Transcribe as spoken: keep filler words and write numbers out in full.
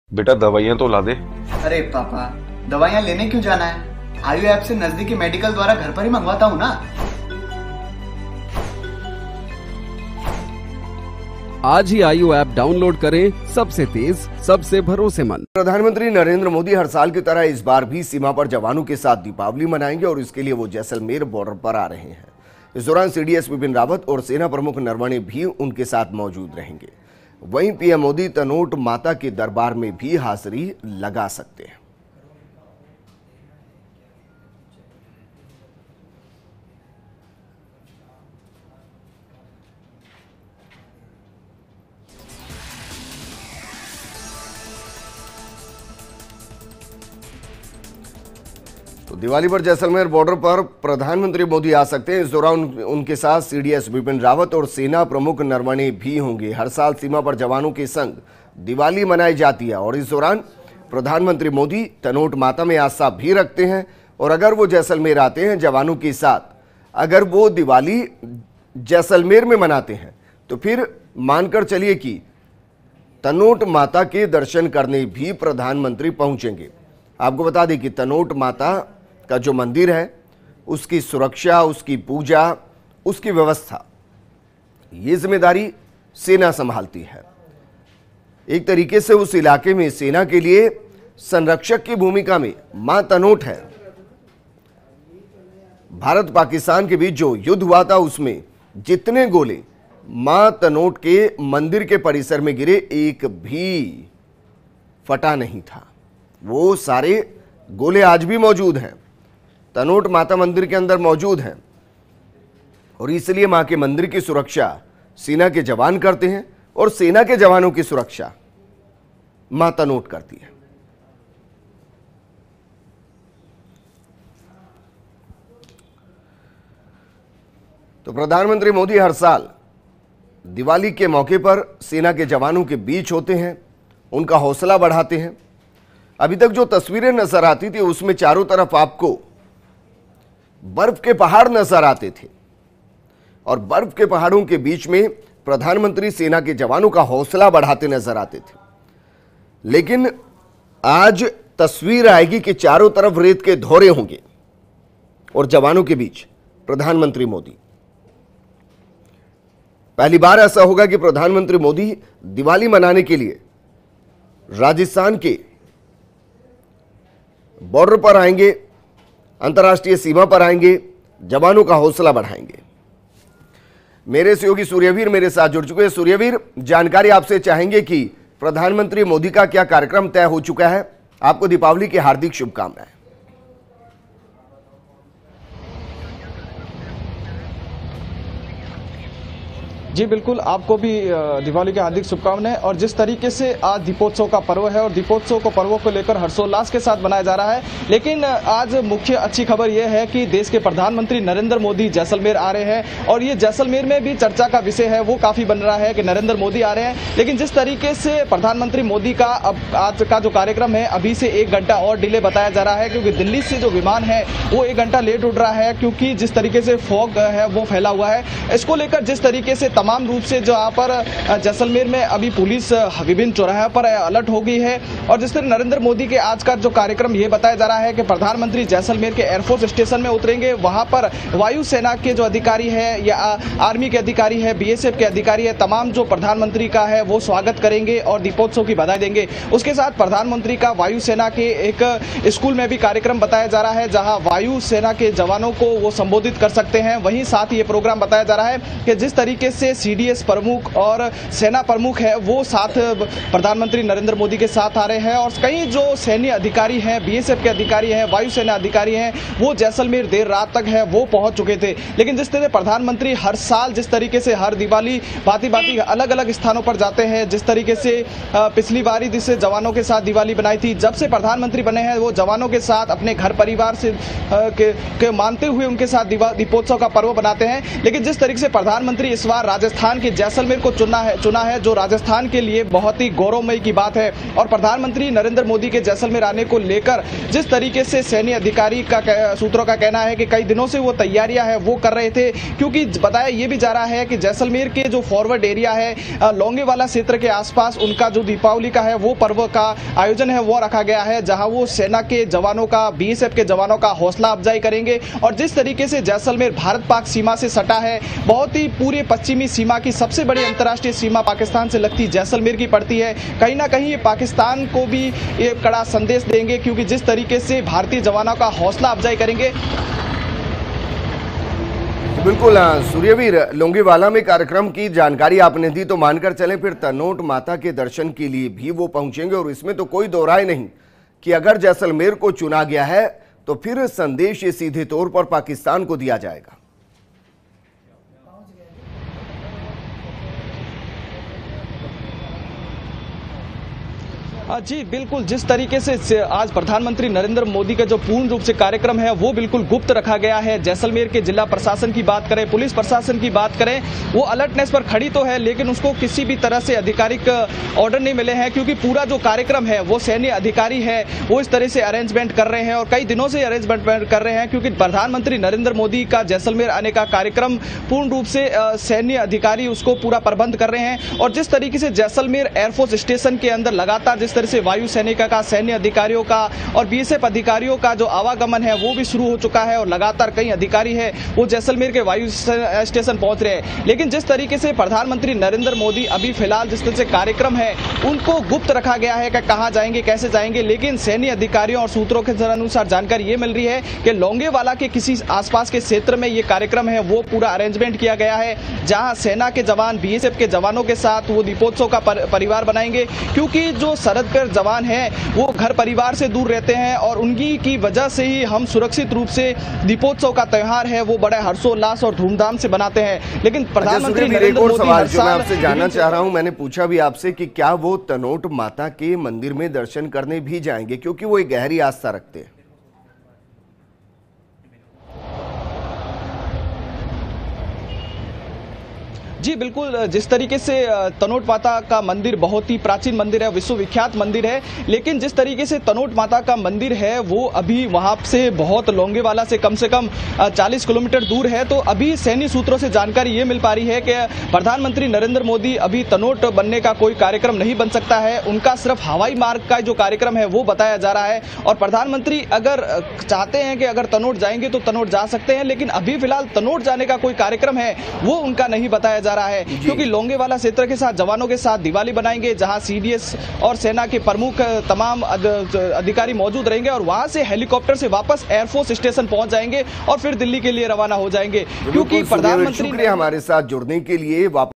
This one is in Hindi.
बेटा दवाइयाँ तो ला दे। अरे पापा, दवाइयाँ लेने क्यों जाना है? आयु ऐप से नजदीकी मेडिकल द्वारा घर पर ही मंगवाता हूँ ना। आज ही आयु ऐप डाउनलोड करें, सबसे तेज, सबसे भरोसेमंद। प्रधानमंत्री नरेंद्र मोदी हर साल की तरह इस बार भी सीमा पर जवानों के साथ दीपावली मनाएंगे और इसके लिए वो जैसलमेर बॉर्डर पर आ रहे हैं। इस दौरान सीडीएस विपिन रावत और सेना प्रमुख नरवणे भी उनके साथ मौजूद रहेंगे। वहीं पीएम मोदी तनोट माता के दरबार में भी हाजिरी लगा सकते हैं। तो दिवाली पर जैसलमेर बॉर्डर पर प्रधानमंत्री मोदी आ सकते हैं। इस दौरान उनके साथ सीडीएस विपिन रावत और सेना प्रमुख नरवणे भी होंगे। हर साल सीमा पर जवानों के संग दिवाली मनाई जाती है और इस दौरान प्रधानमंत्री मोदी तनोट माता में आस्था भी रखते हैं। और अगर वो जैसलमेर आते हैं जवानों के साथ, अगर वो दिवाली जैसलमेर में मनाते हैं तो फिर मानकर चलिए कि तनोट माता के दर्शन करने भी प्रधानमंत्री पहुंचेंगे। आपको बता दें कि तनोट माता का जो मंदिर है, उसकी सुरक्षा, उसकी पूजा, उसकी व्यवस्था, ये जिम्मेदारी सेना संभालती है। एक तरीके से उस इलाके में सेना के लिए संरक्षक की भूमिका में मां तनोट है। भारत पाकिस्तान के बीच जो युद्ध हुआ था, उसमें जितने गोले मां तनोट के मंदिर के परिसर में गिरे, एक भी फटा नहीं था। वो सारे गोले आज भी मौजूद हैं, तनोट माता मंदिर के अंदर मौजूद हैं। और इसलिए मां के मंदिर की सुरक्षा सेना के जवान करते हैं और सेना के जवानों की सुरक्षा मां तनोट करती है। तो प्रधानमंत्री मोदी हर साल दिवाली के मौके पर सेना के जवानों के बीच होते हैं, उनका हौसला बढ़ाते हैं। अभी तक जो तस्वीरें नजर आती थी उसमें चारों तरफ आपको बर्फ के पहाड़ नजर आते थे और बर्फ के पहाड़ों के बीच में प्रधानमंत्री सेना के जवानों का हौसला बढ़ाते नजर आते थे। लेकिन आज तस्वीर आएगी कि चारों तरफ रेत के धोरे होंगे और जवानों के बीच प्रधानमंत्री मोदी। पहली बार ऐसा होगा कि प्रधानमंत्री मोदी दिवाली मनाने के लिए राजस्थान के बॉर्डर पर आएंगे, अंतर्राष्ट्रीय सीमा पर आएंगे, जवानों का हौसला बढ़ाएंगे। मेरे सहयोगी सूर्यवीर मेरे साथ जुड़ चुके हैं। सूर्यवीर, जानकारी आपसे चाहेंगे कि प्रधानमंत्री मोदी का क्या कार्यक्रम तय हो चुका है? आपको दीपावली की हार्दिक शुभकामनाएं। जी बिल्कुल, आपको भी दिवाली की हार्दिक शुभकामनाएं। और जिस तरीके से आज दीपोत्सव का पर्व है और दीपोत्सव को पर्वों को लेकर हर्षोल्लास के साथ मनाया जा रहा है, लेकिन आज मुख्य अच्छी खबर यह है कि देश के प्रधानमंत्री नरेंद्र मोदी जैसलमेर आ रहे हैं। और ये जैसलमेर में भी चर्चा का विषय है, वो काफी बन रहा है कि नरेंद्र मोदी आ रहे हैं। लेकिन जिस तरीके से प्रधानमंत्री मोदी का अब आज का जो कार्यक्रम है, अभी से एक घंटा और डिले बताया जा रहा है, क्योंकि दिल्ली से जो विमान है वो एक घंटा लेट उड़ रहा है, क्योंकि जिस तरीके से फॉग है वो फैला हुआ है। इसको लेकर जिस तरीके से तमाम रूप से जो यहाँ पर जैसलमेर में अभी पुलिस विभिन्न चौराहे पर अलर्ट हो गई है। और जिस तरह नरेंद्र मोदी के आज का जो कार्यक्रम ये बताया जा रहा है कि प्रधानमंत्री जैसलमेर के एयरफोर्स स्टेशन में उतरेंगे, वहां पर वायुसेना के जो अधिकारी है या आर्मी के अधिकारी है, बीएसएफ के अधिकारी है, तमाम जो प्रधानमंत्री का है वो स्वागत करेंगे और दीपोत्सव की बधाई देंगे। उसके साथ प्रधानमंत्री का वायुसेना के एक स्कूल में भी कार्यक्रम बताया जा रहा है, जहां वायुसेना के जवानों को वो संबोधित कर सकते हैं। वहीं साथ ये प्रोग्राम बताया जा रहा है कि जिस तरीके से सीडीएस प्रमुख और सेना प्रमुख है वो साथ प्रधानमंत्री नरेंद्र मोदी के साथ आ रहे हैं। और कई जो सैन्य अधिकारी हैं, बीएसएफ के अधिकारी हैं, वायुसेना अधिकारी हैं, वो जैसलमेर देर रात तक है वो पहुंच चुके थे। लेकिन जिस तरह प्रधानमंत्री हर साल जिस तरीके से हर दिवाली भांति भांति अलग अलग स्थानों पर जाते हैं, जिस तरीके से पिछली बारी जिससे जवानों के साथ दिवाली बनाई थी, जब से प्रधानमंत्री बने हैं वो जवानों के साथ अपने घर परिवार से के, के मानते हुए उनके साथ दीपोत्सव का पर्व बनाते हैं। लेकिन जिस तरीके से प्रधानमंत्री इस बार राजस्थान के जैसलमेर को चुना है चुना है जो राजस्थान के लिए बहुत ही गौरवमयी की बात है। और प्रधानमंत्री नरेंद्र मोदी के जैसलमेर आने को लेकर जिस तरीके से सैन्य अधिकारी का सूत्रों का कहना है कि कई दिनों से वो तैयारियां है वो कर रहे थे, क्योंकि बताया ये भी जा रहा है कि जैसलमेर के जो फॉरवर्ड एरिया है लोंगेवाला क्षेत्र के आसपास उनका जो दीपावली का है वो पर्व का आयोजन है वो रखा गया है, जहां वो सेना के जवानों का, बीएसएफ के जवानों का हौसला अफजाई करेंगे। और जिस तरीके से जैसलमेर भारत पाक सीमा से सटा है, बहुत ही पूरे पश्चिमी सीमा की सबसे बड़ी अंतर्राष्ट्रीय सीमा पाकिस्तान से लगती जैसलमेर की पड़ती है, कहीं ना कहीं ये पाकिस्तान को भी ये कड़ा संदेश देंगे, क्योंकि जिस तरीके से भारतीय जवानों का हौसला अफजाई करेंगे। बिल्कुल सूर्यवीर, लोंगेवाला में कार्यक्रम की जानकारी आपने दी, तो मानकर चले फिर तनोट माता के दर्शन के लिए भी वो पहुंचेंगे। और इसमें तो कोई दो राय नहीं कि अगर जैसलमेर को चुना गया है तो फिर संदेश ये सीधे तौर पर पाकिस्तान को दिया जाएगा। जी बिल्कुल, जिस तरीके से आज प्रधानमंत्री नरेंद्र मोदी का जो पूर्ण रूप से कार्यक्रम है वो बिल्कुल गुप्त रखा गया है। जैसलमेर के जिला प्रशासन की बात करें, पुलिस प्रशासन की बात करें, वो अलर्टनेस पर खड़ी तो है, लेकिन उसको किसी भी तरह से आधिकारिक ऑर्डर नहीं मिले हैं, क्योंकि पूरा जो कार्यक्रम है वो सैन्य अधिकारी है वो इस तरह से अरेंजमेंट कर रहे हैं और कई दिनों से अरेंजमेंट कर रहे हैं, क्योंकि प्रधानमंत्री नरेंद्र मोदी का जैसलमेर आने का कार्यक्रम पूर्ण रूप से सैन्य अधिकारी उसको पूरा प्रबंध कर रहे हैं। और जिस तरीके से जैसलमेर एयरफोर्स स्टेशन के अंदर लगातार जिस तरह से वायुसेना का, सैन्य अधिकारियों का और बीएसएफ अधिकारियों का जो आवागमन है वो भी शुरू हो चुका है और लगातार कई अधिकारी है वो जैसलमेर के वायु स्टेशन पहुंच रहे हैं। लेकिन जिस तरीके से प्रधानमंत्री नरेंद्र मोदी अभी फिलहाल जिस तरह से कार्यक्रम है उनको गुप्त रखा गया है कि कहां जाएंगे, कैसे जाएंगे, लेकिन सैन्य अधिकारियों और सूत्रों के अनुसार जानकारी ये मिल रही है कि लोंगेवाला के किसी आसपास के क्षेत्र में ये कार्यक्रम है वो पूरा अरेंजमेंट किया गया है, जहां सेना के जवान, बीएसएफ के जवानों के साथ वो दीपोत्सव का परिवार बनाएंगे, क्योंकि जो सरहद पर जवान हैं वो घर परिवार से दूर रहते हैं और उनकी की वजह से ही हम सुरक्षित रूप से दीपोत्सव का त्यौहार है वो बड़े हर्षोल्लास और धूमधाम से बनाते हैं। लेकिन प्रधानमंत्री नरेंद्र मोदी हर साल, मैं आपसे जानना चाह रहा हूं, मैंने पूछा भी आपसे कि क्या वो तनोट माता के मंदिर में दर्शन करने भी जाएंगे, क्योंकि वो एक गहरी आस्था रखते हैं। जी बिल्कुल, जिस तरीके से तनोट माता का मंदिर बहुत ही प्राचीन मंदिर है, विश्वविख्यात मंदिर है, लेकिन जिस तरीके से तनोट माता का मंदिर है वो अभी वहां से बहुत लोंगेवाला से कम से कम चालीस किलोमीटर दूर है। तो अभी सैन्य सूत्रों से जानकारी ये मिल पा रही है कि प्रधानमंत्री नरेंद्र मोदी अभी तनोट बनने का कोई कार्यक्रम नहीं बन सकता है, उनका सिर्फ हवाई मार्ग का जो कार्यक्रम है वो बताया जा रहा है। और प्रधानमंत्री अगर चाहते हैं कि अगर तनोट जाएंगे तो तनोट जा सकते हैं, लेकिन अभी फिलहाल तनोट जाने का कोई कार्यक्रम है वो उनका नहीं बताया जा रहा है, क्योंकि लोंगेवाला क्षेत्र के साथ जवानों के साथ दिवाली बनाएंगे, जहां सीडीएस और सेना के प्रमुख तमाम अधिकारी मौजूद रहेंगे और वहां से हेलीकॉप्टर से वापस एयरफोर्स स्टेशन पहुंच जाएंगे और फिर दिल्ली के लिए रवाना हो जाएंगे। क्योंकि प्रधानमंत्री हमारे साथ जुड़ने के लिए